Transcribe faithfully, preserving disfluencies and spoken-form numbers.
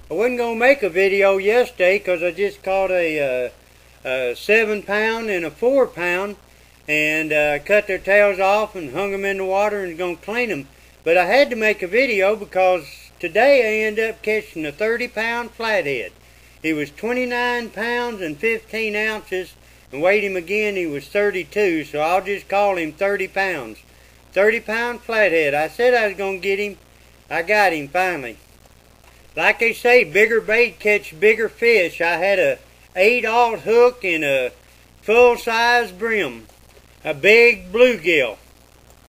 I wasn't going to make a video yesterday because I just caught a, uh, a seven pound and a four pound and uh, cut their tails off and hung them in the water and was going to clean them. But I had to make a video because today I ended up catching a thirty pound flathead. He was twenty-nine pounds and fifteen ounces, and weighed him again, he was thirty-two, so I'll just call him thirty pounds. thirty pound flathead. I said I was going to get him. I got him finally. Like they say, bigger bait catch bigger fish. I had a eight aught hook and a full size brim. A big bluegill.